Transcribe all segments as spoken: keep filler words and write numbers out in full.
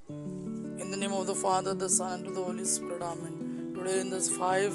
In the name of the Father, the Son, and to the Holy Spirit. Amen. Today, in this five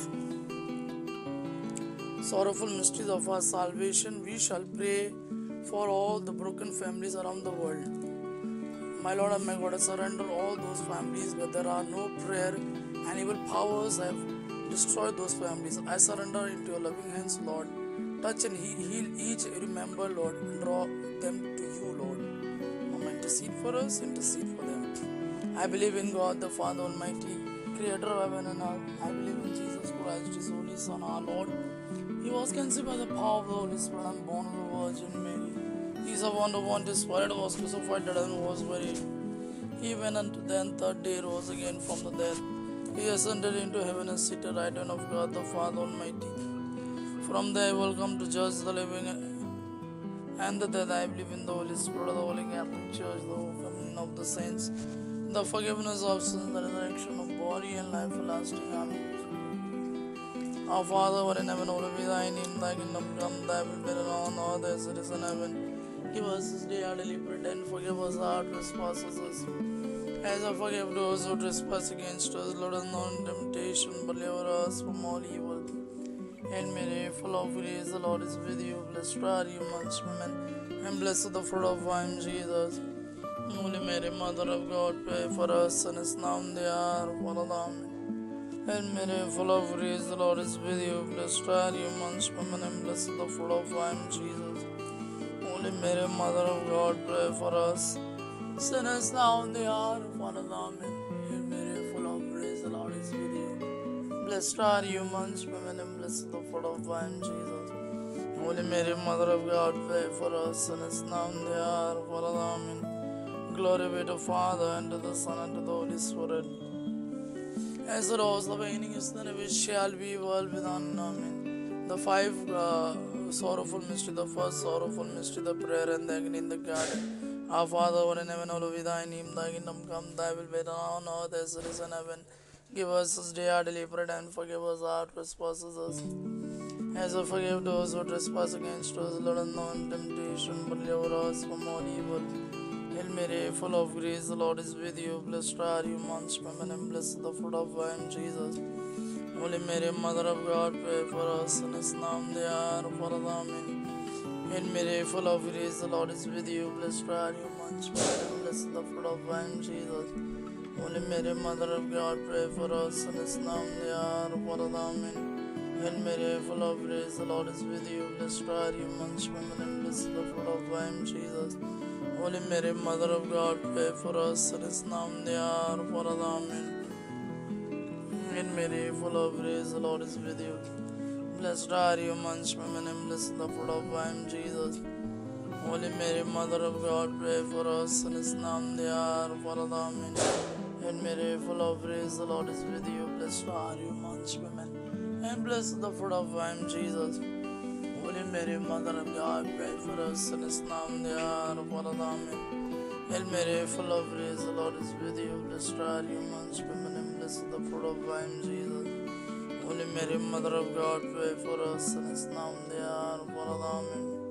sorrowful mysteries of our salvation, we shall pray for all the broken families around the world. My Lord and my God, I surrender all those families where there are no prayer and evil powers have destroyed those families. I surrender into your loving hands, Lord. Touch and heal each every member, Lord, and draw them to you, Lord. Mama, intercede for us, intercede for them. I believe in God, the Father Almighty, Creator of heaven and earth. I believe in Jesus Christ, His only Son, our Lord. He was conceived by the power of the Holy Spirit and born of the Virgin Mary. He is a wonder, one spirit, was crucified, dead, and was buried. He went unto then third day rose again from the dead. He ascended into heaven and seated right hand of God the Father Almighty. From there he will come to judge the living and the dead. I believe in the Holy Spirit, the Holy Catholic Church, the communion of the saints, the forgiveness of sins, the resurrection of body, and life everlasting. Amen. Our Father, who art in heaven, hallowed be thy name. Thy kingdom come, thy will be done on earth as it is in heaven. Give us this day our daily bread, and forgive us our trespasses, as I forgive those who trespass against us. Let us not in temptation, but deliver us from all evil. And Mary, full of grace, the Lord is with you. Blessed are you amongst women, and blessed the fruit of thy womb, Jesus. Holy Mary, Mother of God, pray for us sinners now and the hour of our death. Amen. And Mary, full of grace, the Lord is with you. Blessed are you amongst women, and blessed the fruit of thy womb, Jesus. Holy Mary, Mother of God, pray for us sinners now in the hour of our death. Amen. Hail Mary, full of grace, the Lord is with you. Blessed are you amongst women, and blessed the fruit of thy womb, Jesus. Holy Mary, Mother of God, pray for us sinners now in the hour of our death. Amen. Glory be to Father, and to the Son, and to the Holy Spirit. As it was the beginning, is the which shall be, world without end. Amen. The five uh, sorrowful mystery, the first sorrowful mystery, the prayer and the agony in the garden. Our Father, who art in heaven, hallowed be thy name. Thy kingdom come, thy will be done on earth as it is in heaven. Give us this day our daily bread, and forgive us our trespasses, as we forgive those who trespass against us. Let us not in temptation, but deliver us from all evil. Hail Mary, full of grace, the Lord is with you. Blessed are you amongst women, and blessed the fruit of thy womb, Jesus. Holy Mary, Mother of God, pray for us sinners now and the hour of our death. Amen. Hail Mary, full of grace, the Lord is with you. Blessed are you amongst women, and blessed the fruit of thy womb, Jesus. Holy Mary, Mother of God, pray for us sinners now and the hour of our death. Amen. Hail Mary, full of grace, the Lord is with you. Blessed are you amongst women, and blessed the fruit of thy womb, Jesus. Holy Mary, Mother of God, pray for us sinners now and the hour of our death. Amen. Hail Mary, full of grace, the Lord is with you. Blessed are you amongst women, and blessed the fruit of thy womb, Jesus. Holy Mary, Mother of God, pray for us sinners now and the hour of our death. Amen. Hail Mary, full of grace, the Lord is with you. Blessed are you amongst women, and blessed the fruit of thy womb, Jesus. Holy Mary, Mother of God, pray for us sinners now and the hour of our death. Amen. Hail Mary, full of grace, the Lord is with you. Blessed are you amongst women, and blessed the fruit of thy womb, Jesus. Holy Mary, Mother of God, pray for us sinners now and the hour of our death.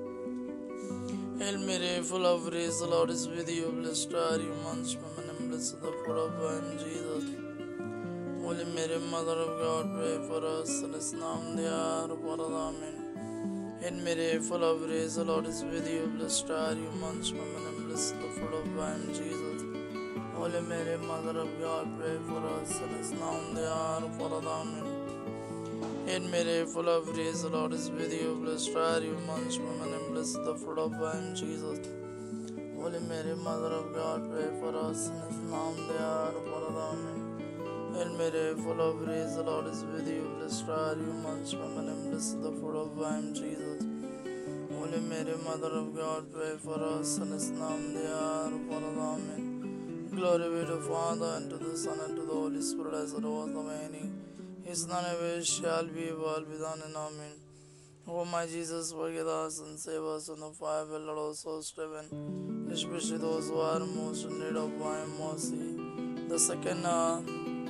Amen. Hail Mary, full of grace, the Lord is with you. Blessed are you amongst women, and blessed the fruit of thy womb, Jesus. Holy Mary, Mother of God, pray for us sinners now and the hour of our death. Amen. Hail Mary, full of grace, the Lord is with you. Blessed are you amongst women, and blessed the fruit of thy womb, Jesus. Holy Mary, Mother of God, pray for us sinners now and the hour of our death. Amen. Hail Mary, full of grace, the Lord is with you. Blessed are you amongst women, and blessed the fruit of thy womb, Jesus. Holy Mary, Mother of God, pray for us sinners now and the hour of our death. Amen. Hail Mary, full of grace, the Lord is with you. Blessed are you amongst women, and blessed the fruit of thy womb, Jesus. Holy Mary, Mother of God, pray for us sinners now and the hour of our death. Amen. Glory be to Father, and to the Son, and to the Holy Spirit, as it was in the beginning, is now and ever shall be, world without end. Amen. O my Jesus, forgive us and save us from the fire of hell, Lord, also heaven, especially those who are most in need of thy mercy. The second uh,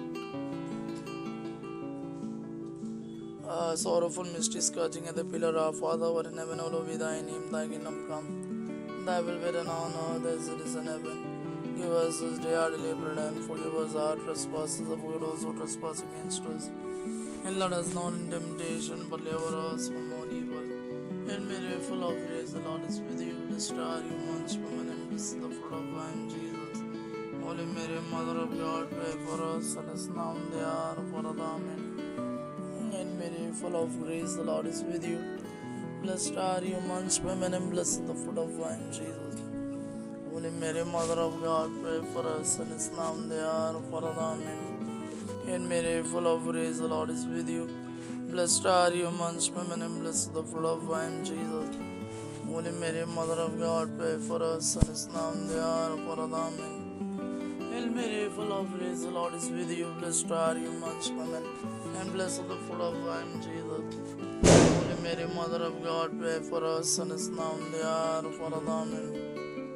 uh, sorrowful mystery, scourging at the pillar. Our Father, who art in heaven, hallowed be thy name. Thy kingdom come, thy will be done on earth as it is in heaven. Give us this day our daily bread, and forgive us our trespasses, and forgive those who trespass against us. And let us not in temptation, but deliver us from all evil. And Mary, full of grace, the Lord is with you. Blessed are you amongst women, and blessed is the fruit of thy womb, Jesus. Holy Mary, Mother of God, pray for us, and is now and the hour of our death. Amen. And Mary, full of grace, the Lord is with you. Blessed are you amongst women, and blessed is the fruit of thy womb, Jesus. Holy Mary, Mother of God, pray for us, and is now and the hour of our death. Amen. And Mary, full of grace, the Lord is with you. Blessed are you amongst women, and blessed is the fruit of thy womb, Jesus. Holy Mary, Mother of God, pray for us, and is now in the hour of our death. Amen. Hail Mary, full of grace, the Lord is with you. Blessed are you amongst women, and blessed is the fruit of thy womb, Jesus. Holy Mary, Mother of God, pray for us, and is now in the hour of our death. Amen.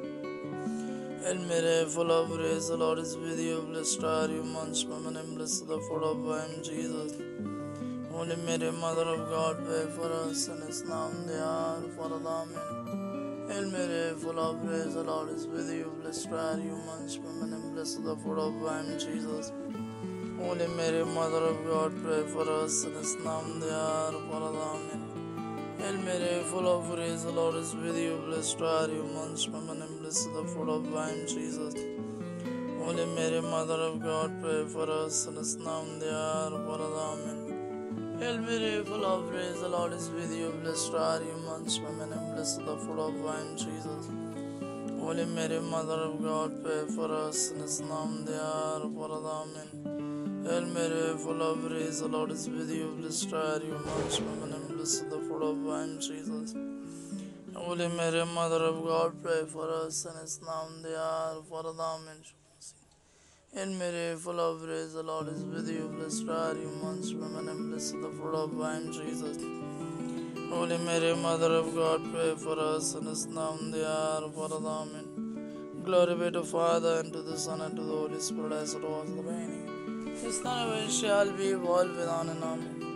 Hail Mary, full of grace, the Lord is with you. Blessed are you amongst women, and blessed is the fruit of thy womb, Jesus. Holy Mary, Mother of God, pray for us, and is now in the hour of our death. Amen. Hail Mary, full of grace, the Lord is with you. Blessed are you amongst women, and blessed is the fruit of thy womb, Jesus. Holy Mary, Mother of God, pray for us, and is now in the hour of our death. Amen. Hail Mary, full of grace, the Lord is with you. Blessed are you amongst women, and blessed is the fruit of thy womb, Jesus. Holy Mary, Mother of God, pray for us, and is now in the hour of our death. Amen. Hail Mary, full of grace, the Lord is with you. Blessed are you amongst women, and blessed is the fruit of thy womb, Jesus. Holy Mary, Mother of God, pray for us, and is now in the hour of our death. Amen. Hail Mary, full of grace, the Lord is with you. Blessed are you amongst women, and blessed is the fruit of thy womb, Jesus. Holy Mary, Mother of God, pray for us, and is now in the hour of our death. Amen. Hail Mary, full of grace, the Lord is with you. Blessed are you amongst women, and blessed is the fruit of thy womb, Jesus. Holy Mary, Mother of God, pray for us, and is now in the hour of our death. Amen. Glory be to Father, and to the Son, and to the Holy Spirit, as it was in the beginning, is now, and shall be, world without end.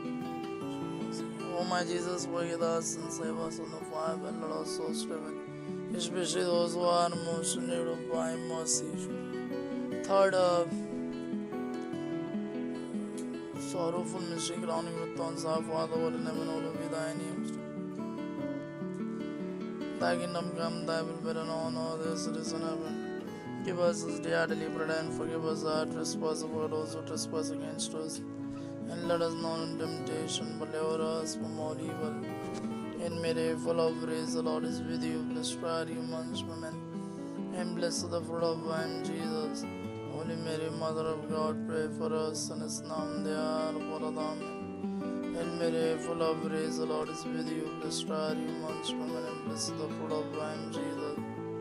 Amen. O my Jesus, forgive us and save us from the fire, and let us souls to heaven, especially those who are most in need of thy mercy. Third, uh, sorrowful mystery crowning with thorns, our Father, who art in heaven, hallowed be thy name. Thy kingdom come, thy will be done on earth as it is in heaven. Give us this day our daily bread, and forgive us our trespasses, for those who trespass against us. And let us not in temptation, but deliver us from all evil. And Mary, full of grace, the Lord is with you. Blessed are you amongst women, and blessed is the fruit of thy womb, Jesus. Holy Mary, Mother of God, pray for us, and is now in the hour of our death. Amen. Hail Mary, full of grace, the Lord is with you. Blessed are you amongst women, and blessed is the fruit of thy womb, Jesus.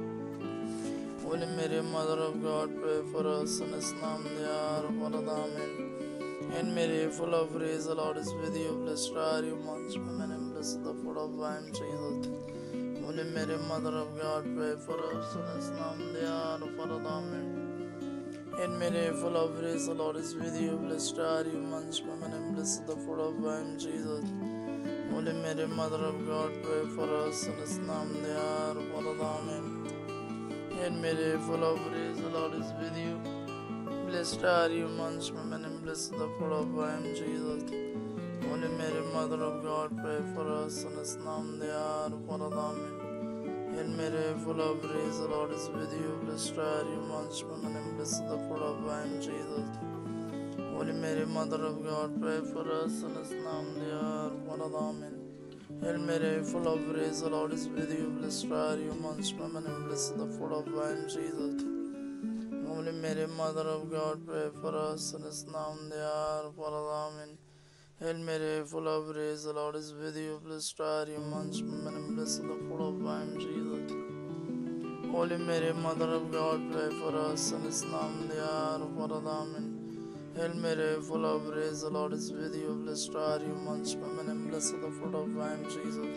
Holy Mary, Mother of God, pray for us, and is now in the hour of our death. Amen. Hail Mary, full of grace, the Lord is with you. Blessed are you amongst women, and blessed is the fruit of thy womb, Jesus. Holy Mary, Mother of God, pray for us, and is now in the hour of our death. Amen. Hail Mary, full of grace, the Lord is with you. Blessed are you amongst women, and blessed is the fruit of thy womb, Jesus. Holy Mary, Mother of God, pray for us, and is now in the hour of our death. Amen. Hail Mary, full of grace, the Lord is with you. Blessed are you amongst women, and blessed is the fruit of thy womb, Jesus. Holy Mary, Mother of God, pray for us, and is now in the hour of our death. Amen. Hail Mary, full of grace, the Lord is with you. Blessed are you amongst women, and blessed is the fruit of thy womb, Jesus. Holy Mary, Mother of God, pray for us, and is now in the hour of our death. Amen. Hail Mary, full of grace, the Lord is with you. Blessed are you amongst women, and blessed is the fruit of thy womb, Jesus. Holy Mary, Mother of God, pray for us, and is now in the hour of our death. Amen. Hail Mary, full of grace, the Lord is with you. Blessed are you amongst women, and blessed is the fruit of thy womb, Jesus. Holy Mary, Mother of God, pray for us, and is now in the hour of our death. Amen. Hail Mary, full of grace, the Lord is with you. Blessed are you amongst women, and blessed is the fruit of thy womb, Jesus.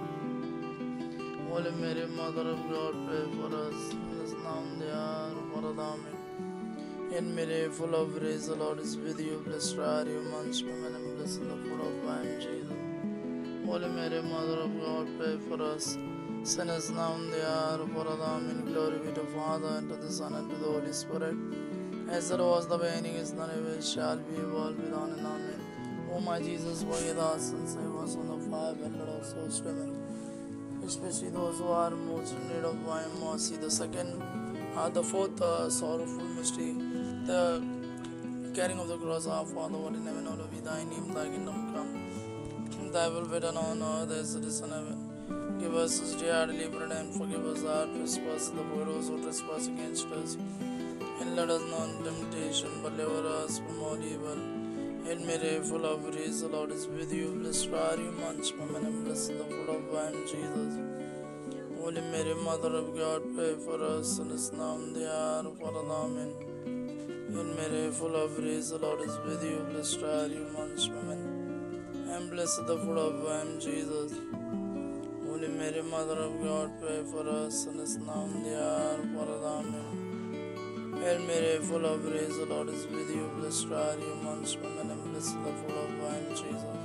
Holy Mary, Mother of God, pray for us, and is now in the hour of our death. Amen. Hail Mary, full of grace, the Lord is with you. Blessed are you amongst women, and blessed is the fruit of thy womb, Jesus. Holy Mary, Mother of God, pray for us, Sinners now and the hour of our Amen. Glory be to Father, and to the Son, and to the Holy Spirit, as it was the beginning, is now, and ever shall be, world without an Amen. O my Jesus, forgive us and save us from the fire, and let us souls to heaven, especially those who are most in need of thy mercy. The second, uh, the fourth uh, sorrowful mystery, the carrying of the cross. Our Father, what in heaven, hallowed be thy name, thy kingdom come, thy will be done on earth as it is in heaven. Give us this day our daily bread, and forgive us our trespasses, the those who trespass against us. And let us not in temptation, but deliver us from all evil. Hail Mary, full of grace, the Lord is with you. Blessed are you amongst women, and blessed the fruit of thy womb, Jesus. Holy Mary, Mother of God, pray for us sinners now and the hour of our death. Amen. Hail Mary, full of grace, the Lord is with you. Blessed are you amongst women, and blessed the fruit of thy womb, Jesus. Holy Mary, Mother of God, pray for us sinners now and the hour of our death. Amen. Hail Mary, full of grace, the Lord is with you. Blessed are you amongst women, and blessed the fruit of thy womb, Jesus.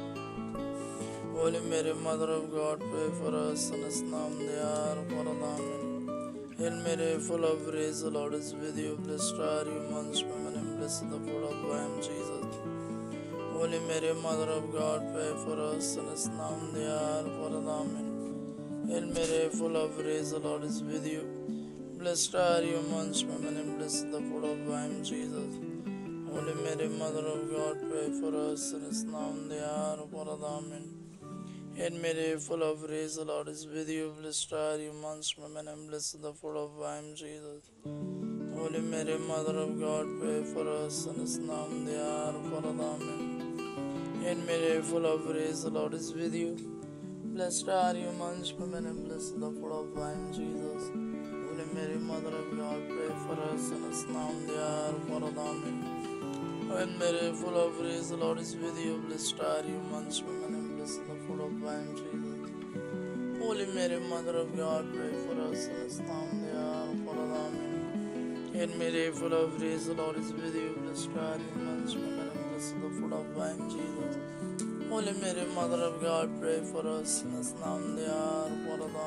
Holy Mary, Mother of God, pray for us sinners now and the hour of our death. Amen. Hail Mary, full of grace, the Lord is with you. Blessed are you amongst women, and blessed the fruit of thy womb, Jesus. Holy Mary, Mother of God, pray for us sinners now and the hour of our death. Amen. Hail Mary, full of grace, the Lord is with you. Blessed are you amongst women, and blessed the fruit of thy womb, Jesus. Holy Mary, Mother of God, pray for us sinners now and the hour of our death. Amen. Hail Mary, full of grace, the Lord is with you. Blessed are you amongst women, and blessed the fruit of thy womb, Jesus. Holy Mary, Mother of God, pray for us sinners now and the hour of our death. Amen. Hail Mary, full of grace, the Lord is with you. Blessed are you amongst women, and blessed the fruit of thy womb, Jesus. Holy Mary, Mother of God, pray for us sinners now and the hour of our death. Amen. Hail Mary, full of grace, the Lord is with you. Blessed are you amongst women, and blessed the fruit of thy womb, Jesus. Holy Mary, Mother of God, pray for us sinners now and the hour of our death. Amen. Hail Mary, full of grace, the Lord is with you. Blessed are you amongst women, and blessed the fruit of thy womb, Jesus. Holy Mary, Mother of God, pray for us sinners now and the hour of our death.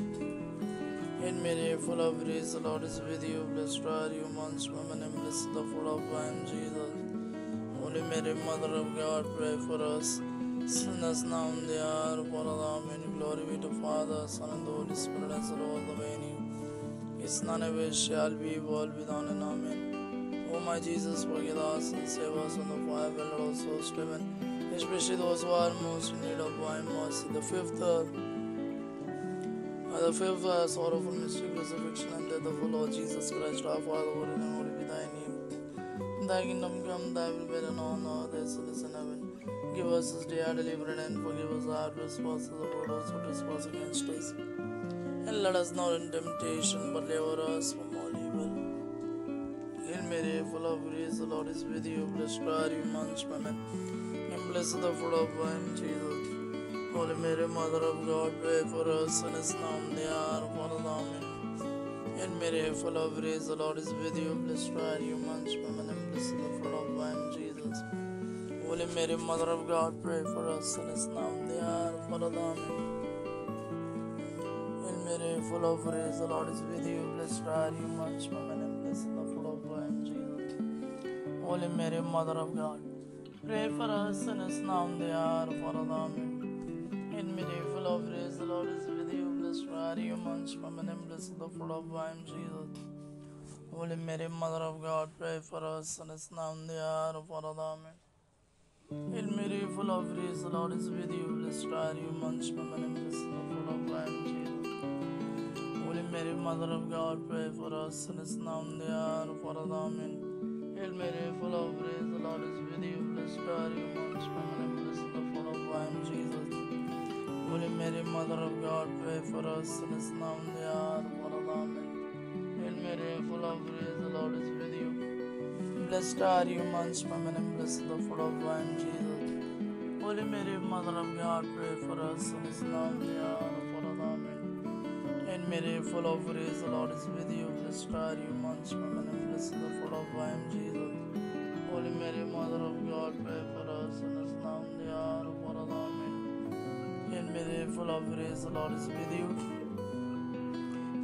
Amen. Hail Mary, full of grace, the Lord is with you. Blessed are you amongst women, and blessed the fruit of thy womb, Jesus. Holy Mary, Mother of God, pray for us sinners now and the hour of our death. Amen. Glory be to Father, Son, and the Holy Spirit, as it was the beginning, is now, and ever shall be, world without an end. Amen. O my Jesus, forgive us and save us from the fire, and let us souls to heaven, especially those who are most in need of thy mercy. The fifth, uh, uh, the fifth uh, sorrowful mystery, crucifixion and death of our Lord Jesus Christ. Our Father, who art in heaven, hallowed be thy name. Thy kingdom come, thy will be done on earth as it is in heaven. Give us this day our daily bread, and forgive us our trespasses, of those who trespass against us. And let us not in temptation, but deliver us from all evil. Hail Mary, full of grace, the Lord is with you. Blessed are you amongst women, and blessed the fruit of thy womb, Jesus. Holy Mary, Mother of God, pray for us sinners now and the hour of our death. Amen. Hail Mary, full of grace, the Lord is with you. Blessed are you amongst women, and blessed the fruit of thy womb, Jesus. Holy Mary, Mother of God, pray for us sinners now and the hour of our death. Amen. Hail Mary, full of grace, the Lord is with you. Blessed are you amongst women, and blessed the fruit of thy womb, Jesus. Holy Mary, Mother of God, pray for us sinners now and the hour of our death. Amen. Hail Mary, full of grace, the Lord is with you. Blessed are you amongst women, and blessed the fruit of thy womb, Jesus. Holy Mary, Mother of God, pray for us sinners now and the hour of our death. Amen. Hail Mary, full of grace, the Lord is with you. Blessed are you amongst women, and blessed the fruit of thy womb, Jesus. Holy Mary, Mother of God, pray for us sinners now and the hour of our death. Amen. Hail Mary, full of grace, the Lord is with you. Blessed are you amongst women, and blessed the fruit of thy womb, Jesus. Holy Mary, Mother of God, pray for us sinners now and the hour of our death. Amen. Hail Mary, full of grace, the Lord is with you. Blessed are you amongst women, and blessed the fruit of thy womb, Jesus. Holy Mary, Mother of God, pray for us sinners now and the hour of our death. Amen. Hail Mary, full of grace, the Lord is with you. Blessed are you amongst women, and blessed the fruit of thy womb, Jesus. Holy Mary, Mother of God, pray for us sinners now and the hour of our death. Amen. Hail Mary, full of grace, the Lord is with you.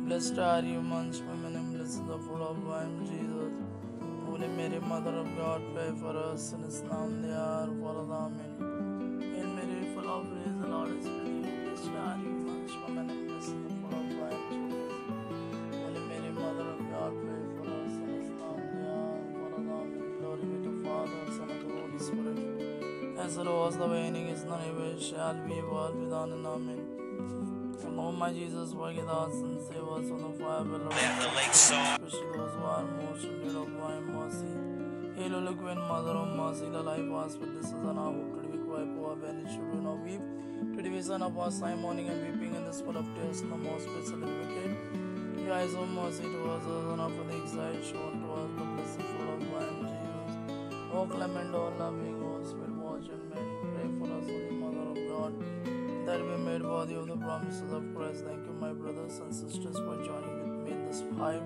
Blessed are you amongst women, and blessed is the fruit of thy womb, Jesus. Holy Mary, Mother of God, pray for us sinners now and the hour of our death. Amen. Hail Mary, full of grace, the Lord is with you. Blessed are you amongst women, and blessed is the fruit of thy womb, Jesus. Holy Mary, Mother of God, pray for us sinners now and the hour of our death. Amen. Glory be to Father, Son, and the Holy Spirit, as it was the beginning, is now, and ever shall be, world without end. Amen. O my Jesus, forgive us and save us from the fire of hell, especially those who are most in need of thy mercy. Hail, O Queen, Mother of Mercy, the life, hospital, this is an hour to be quiet, poor, banished, children of weep. To the vision of our time, mourning and weeping in this full of tears, no more special and wicked. Your eyes of mercy towards us, and of the exile shown to us, the blessed full of wine, Jesus. O clement, O loving, O sweet Virgin Mary, pray for us, Holy Mother of God, that we made worthy of the promises of Christ. Thank you, my brothers and sisters, for joining with me in this five,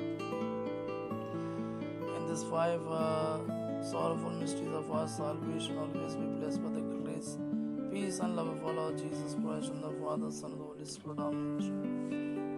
in this five uh, sorrowful mysteries of our salvation. Always be blessed by the grace, peace, and love of our Lord Jesus Christ, and the Father, Son, and the Holy Spirit. Amen.